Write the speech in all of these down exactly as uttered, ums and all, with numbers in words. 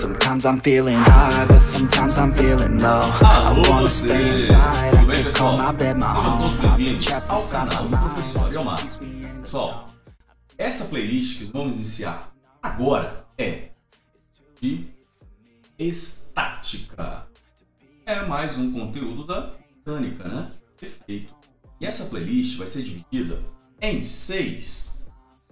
Sometimes I'm feeling high, but sometimes I'm feeling low. I wanna stay inside, I can call my bed my home. Sejam todos bem-vindos ao canal do Professor Ariel Marques. Pessoal, essa playlist que vamos iniciar agora é de estática. É mais um conteúdo da mecânica, né? Perfeito. E essa playlist vai ser dividida em seis,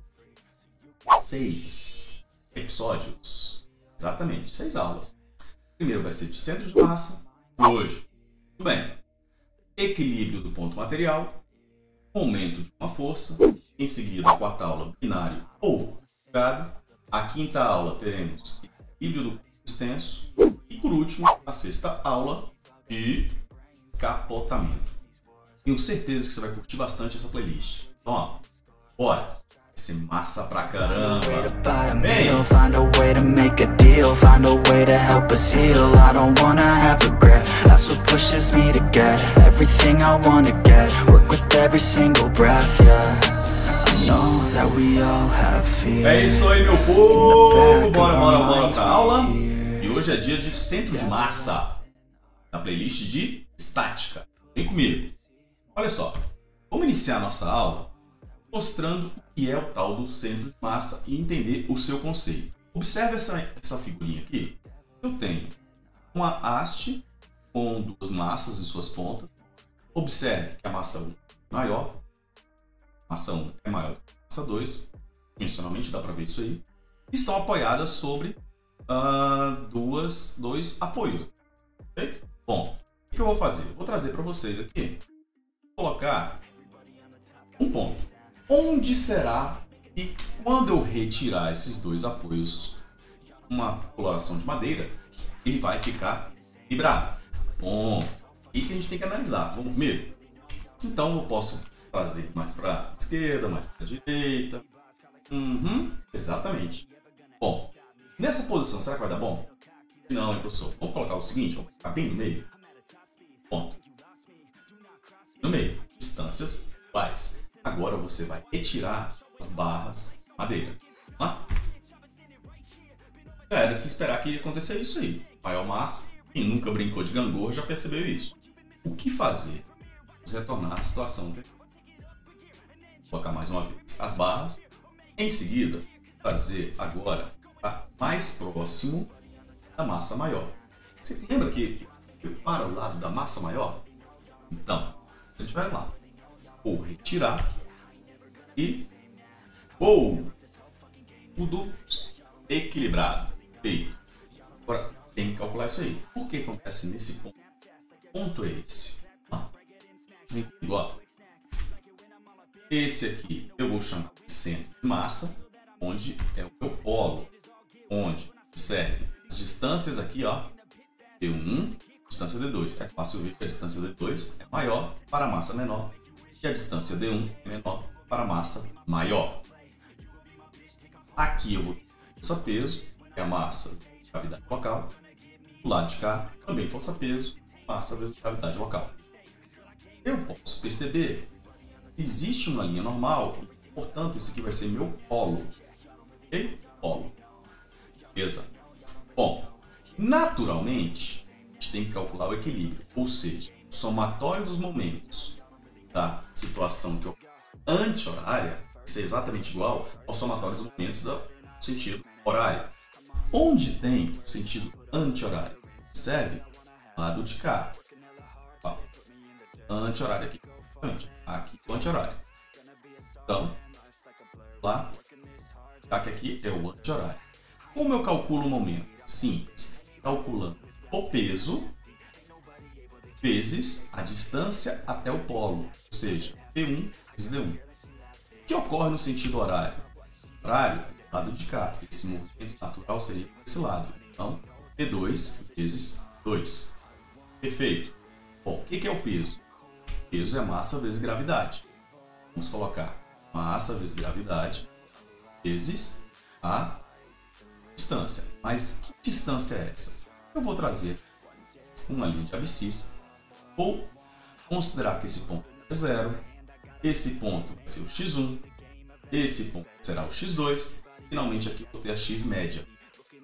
seis episódios. Exatamente, seis aulas. Primeiro vai ser de centro de massa, hoje. Tudo bem. Equilíbrio do ponto material, momento de uma força. Em seguida, a quarta aula, binário ou jogado. A quinta aula teremos equilíbrio do corpo extenso. E por último, a sexta aula de capotamento. Tenho certeza que você vai curtir bastante essa playlist. Então, ó, bora! Vai ser massa pra caramba! Bem! Find a way to make a deal, find a way to help us heal. I don't wanna have regret, that's what pushes me to get everything I wanna get, work with every single breath, yeah. I know that we all have fear. É isso aí, meu povo! Bora, bora, bora pra aula! E hoje é dia de centro de massa, na playlist de estática. Vem comigo! Olha só, vamos iniciar nossa aula mostrando o que é o tal do centro de massa e entender o seu conceito. Observe essa, essa figurinha aqui. Eu tenho uma haste com duas massas em suas pontas. Observe que a massa um é maior, a massa um é maior do que a massa dois, dimensionalmente dá para ver isso aí. Estão apoiadas sobre uh, duas, dois apoios. Perfeito? Bom, o que eu vou fazer? Vou trazer para vocês aqui, vou colocar um ponto. Onde será que, quando eu retirar esses dois apoios, uma coloração de madeira, ele vai ficar equilibrado? Bom, e que a gente tem que analisar. Vamos primeiro? Então eu posso trazer mais para a esquerda, mais para a direita. Uhum, exatamente. Bom, nessa posição, será que vai dar bom? Não, hein, professor? Vamos colocar o seguinte, vamos ficar bem no meio. Ponto. No meio, distâncias iguais. Agora você vai retirar as barras de madeira. Tá? Já era de se esperar que iria acontecer isso aí. Maior massa, quem nunca brincou de gangorra já percebeu isso. O que fazer? Vamos retornar à situação anterior. Vou colocar mais uma vez as barras. Em seguida, trazer agora mais próximo da massa maior. Você lembra que para o lado da massa maior? Então, a gente vai lá. Vou retirar e ou tudo equilibrado, feito. Agora tem que calcular isso aí. Por que acontece nesse ponto? Que ponto é esse? Ah, vem comigo, ó. Esse aqui eu vou chamar de centro de massa, onde é o meu polo, onde serve as distâncias aqui, ó, D um, distância D dois. É fácil ver que a distância D dois é maior para a massa menor e a distância D um é menor para a massa maior. Aqui eu vou ter força-peso, que é a massa de gravidade local. Do lado de cá, também força-peso, massa vezes gravidade local. Eu posso perceber que existe uma linha normal, e, portanto, esse aqui vai ser meu polo. Ok? Polo. Beleza? Bom, naturalmente, a gente tem que calcular o equilíbrio, ou seja, o somatório dos momentos da situação que eu anti-horária vai ser exatamente igual ao somatório dos momentos do sentido horário. Onde tem o sentido anti-horário? Percebe? Lado de cá. Anti-horário aqui. Aqui o anti-horário. Então, lá, já que aqui é o anti-horário. Como eu calculo o momento? Simples. Calculando o peso vezes a distância até o polo, ou seja, P um vezes D um. O que ocorre no sentido horário? O horário é do lado de cá. Esse movimento natural seria desse lado. Então, P dois vezes dois. Perfeito. Bom, o que é o peso? O peso é massa vezes gravidade. Vamos colocar massa vezes gravidade vezes a distância. Mas que distância é essa? Eu vou trazer uma linha de abscissa. Vou considerar que esse ponto é zero. Esse ponto vai ser o x um. Esse ponto será o x dois. Finalmente aqui eu vou ter a x média.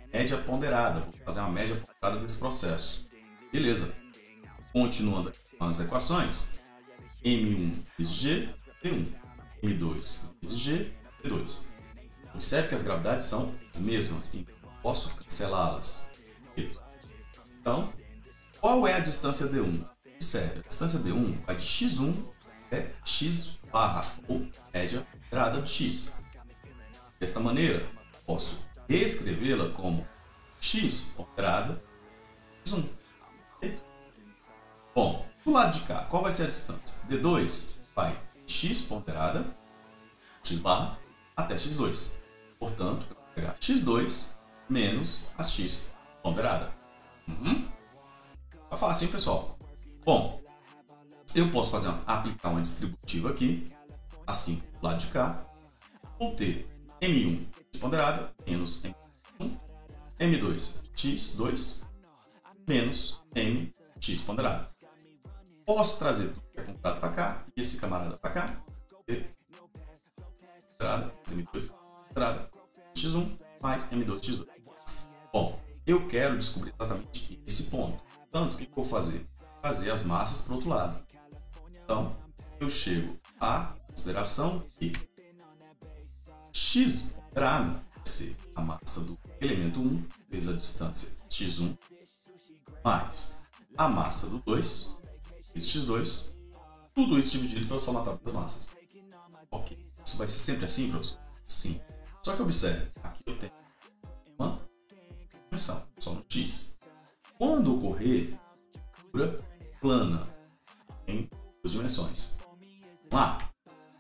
média ponderada. Vou fazer uma média ponderada desse processo. Beleza. Continuando com as equações. M um vezes G, P um. M dois vezes G, P dois. Observe que as gravidades são as mesmas e posso cancelá-las. Então, qual é a distância D um? Observe, a distância D um vai de x um até x barra, ou média ponderada de x. Desta maneira, posso reescrevê-la como x ponderada x um. Perfeito? Bom, do lado de cá, qual vai ser a distância? D dois vai de x ponderada, x barra, até x dois. Portanto, eu vou pegar x dois menos a x ponderada. Uhum. Tá fácil, hein, pessoal? Bom, eu posso fazer uma, aplicar uma distributiva aqui, assim, do lado de cá. Vou ter M um x ponderada menos M um, M dois x dois menos M x ponderada. Posso trazer tudo que é ponderado para cá e esse camarada para cá. Ponderada, M dois ponderada, x um mais M dois x dois. Bom, eu quero descobrir exatamente esse ponto. Portanto, o que eu vou fazer? Fazer as massas para o outro lado. Então, eu chego à consideração que x ponderada vai ser a massa do elemento um vezes a distância x um mais a massa do dois vezes x dois. Tudo isso dividido pela somatória das massas. Ok. Isso vai ser sempre assim, professor? Sim. Só que observe, aqui eu tenho uma dimensão, só no x. Quando ocorrer figura plana em duas dimensões. Vamos lá.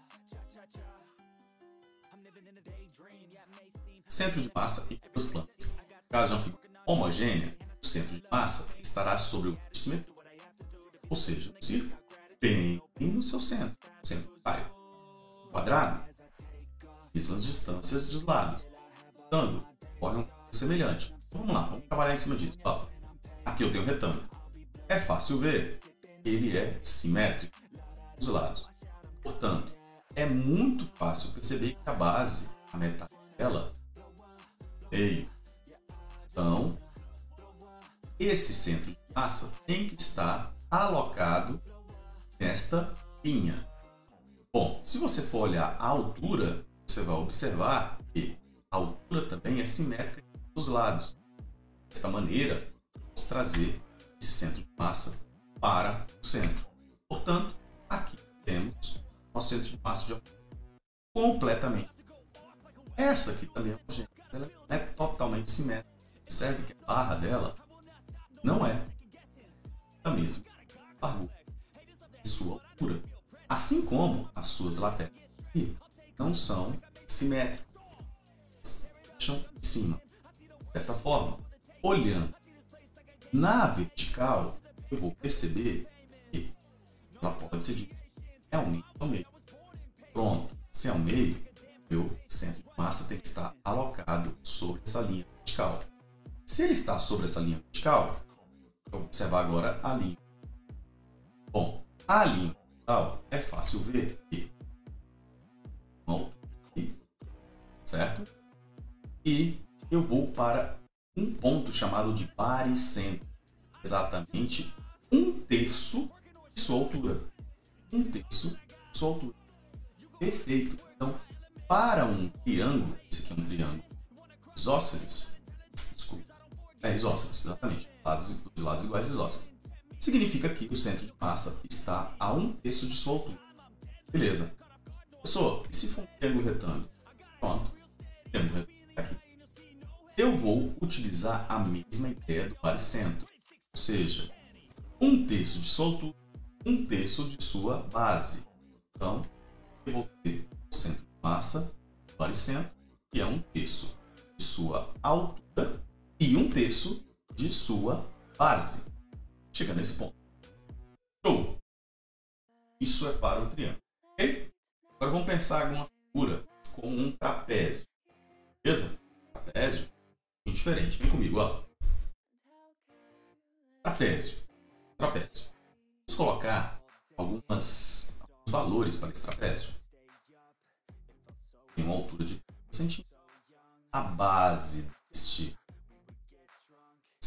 Centro de massa em figuras planas. No caso de uma figura homogênea, o centro de massa estará sobre o eixo simétrico. Ou seja, o círculo bem no seu centro. O centro vai quadrado, mesmas distâncias dos lados. Portanto, ocorre um ponto semelhante. Então, vamos lá, vamos trabalhar em cima disso. Ó, aqui eu tenho um retângulo. É fácil ver que ele é simétrico dos lados. Portanto, é muito fácil perceber que a base, a metade dela, é meio. Então, esse centro de massa tem que estar alocado nesta linha. Bom, se você for olhar a altura, você vai observar que a altura também é simétrica dos lados. Desta maneira, vamos trazer esse centro de massa para o centro. Portanto, aqui temos nosso centro de massa de altura completamente. Essa aqui também é homogênea, ela não é totalmente simétrica. Observe que a barra dela não é a mesma largura e sua altura. Assim como as suas laterais aqui não são simétricas, fecham em cima. Desta forma, olhando na vertical, eu vou perceber que ela pode ser de realmente ao meio. Pronto, se é ao meio, meu centro de massa tem que estar alocado sobre essa linha vertical. Se ele está sobre essa linha vertical, eu vou observar agora a linha. Bom, a linha vertical é fácil ver que certo? E eu vou para um ponto chamado de baricentro, exatamente um terço de sua altura. Um terço de sua altura. Perfeito. Então, para um triângulo, esse aqui é um triângulo isósceles, desculpa, é isósceles, exatamente, lados, dois lados iguais isósceles. Significa que o centro de massa está a um terço de sua altura. Beleza. Professor, e se for um triângulo retângulo? Pronto. Triângulo retângulo aqui. Eu vou utilizar a mesma ideia do baricentro. Ou seja, um terço de sua altura, um terço de sua base. Então, eu vou ter o centro de massa, o baricentro, que é um terço de sua altura e um terço de sua base. Chegando nesse ponto. Show! Isso é para o triângulo. Ok? Agora vamos pensar em uma figura como um trapézio. Beleza? Trapézio é diferente. Vem comigo, ó. Trapézio. Trapézio. Vamos colocar algumas, alguns valores para esse trapézio. Tem uma altura de trinta centímetros. A base deste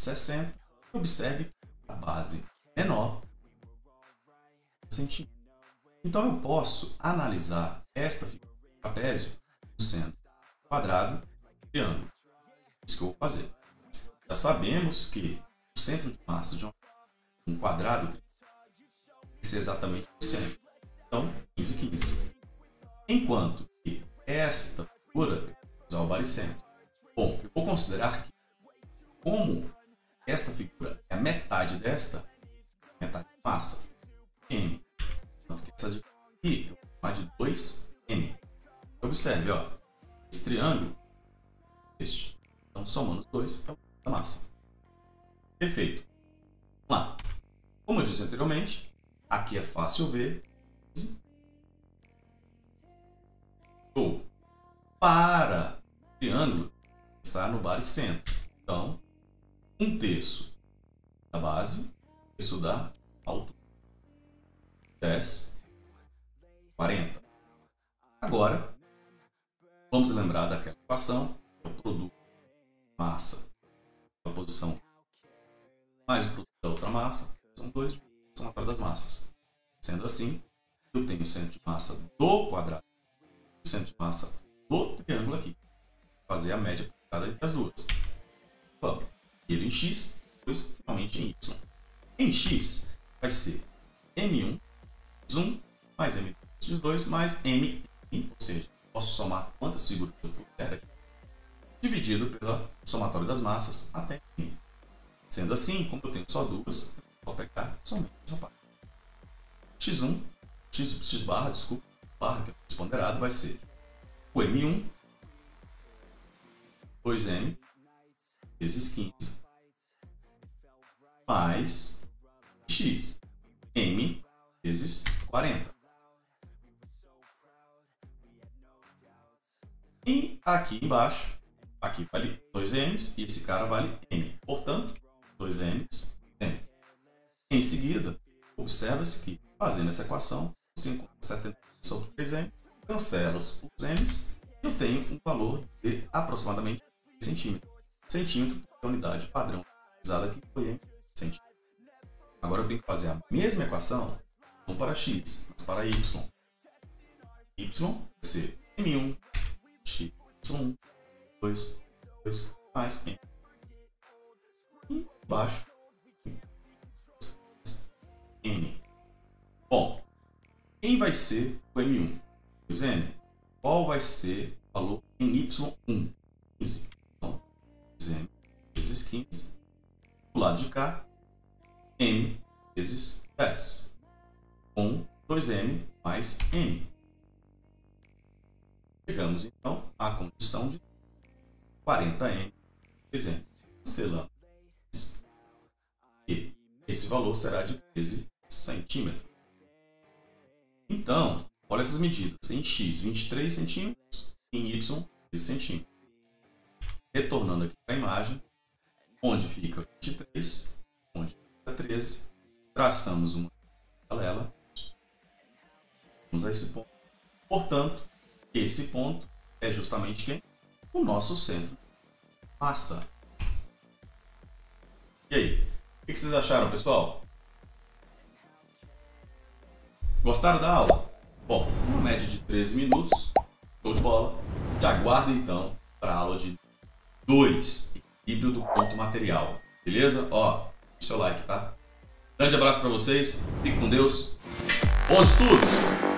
sessenta. Observe que a base menor centímetro. Então eu posso analisar esta figura de trapézio sendo quadrado e triângulo. Isso que eu vou fazer. Já sabemos que o centro de massa de um quadrado tem que ser exatamente o centro. Então, quinze, quinze. Enquanto que esta figura, eu vou usar o baricentro. Bom, eu vou considerar que, como esta figura é a metade desta, metade de massa, M. Enquanto que essa aqui, eu vou chamar de dois M. Observe, ó, esse triângulo, este. Então, somando os dois, é o da massa. Perfeito. Vamos lá. Como eu disse anteriormente, aqui é fácil ver. Show. Para o triângulo, está no baricentro. Então, um terço da base, um terço da altura. dez, quarenta. Agora, vamos lembrar daquela equação, que é o produto massa da posição mais o produto da outra massa, são dois somatório das massas. Sendo assim, eu tenho o centro de massa do quadrado e o centro de massa do triângulo aqui. Vou fazer a média aplicada entre as duas. Vamos. Ele em x, depois finalmente em y. Em x vai ser M um x um mais M dois x dois mais M, ou seja, posso somar quantas figuras eu puder aqui, dividido pelo somatório das massas até M. Sendo assim, como eu tenho só duas, eu vou pegar somente essa parte. x um, x, x barra, desculpa, barra que é o ponderado, vai ser o M um, dois M, vezes quinze, mais x, M, vezes quarenta. E aqui embaixo, aqui vale dois M's e esse cara vale M. Portanto, dois M's, M. Em seguida, observa-se que, fazendo essa equação, cinco setenta sobre três M, cancela os M's e eu tenho um valor de aproximadamente centímetro. Centímetro é a unidade padrão utilizada aqui, foi em centímetro. Agora eu tenho que fazer a mesma equação, não para x, mas para y. Y vai ser M um, x, Y1, dois, dois, mais M. E embaixo, N. Bom, quem vai ser o M um? dois M. Qual vai ser o valor em Y um? quinze. Então, dois M vezes quinze. Do lado de cá, M vezes dez. Com dois M mais M. Chegamos, então, à condição de quarenta M vezes M. Cancelamos. E esse valor será de treze centímetros. Então, olha essas medidas. Em x, vinte e três centímetros. Em y, quinze centímetros. Retornando aqui para a imagem, onde fica vinte e três, onde fica treze, traçamos uma paralela. Vamos a esse ponto. Portanto, esse ponto é justamente quem? O nosso centro de massa. E aí? O que vocês acharam, pessoal? Gostaram da aula? Bom, uma média de treze minutos. Show de bola. Te aguardo, então, para a aula de dois. Equilíbrio do ponto material. Beleza? Ó, deixa o like, tá? Grande abraço para vocês. Fique com Deus. Bons estudos!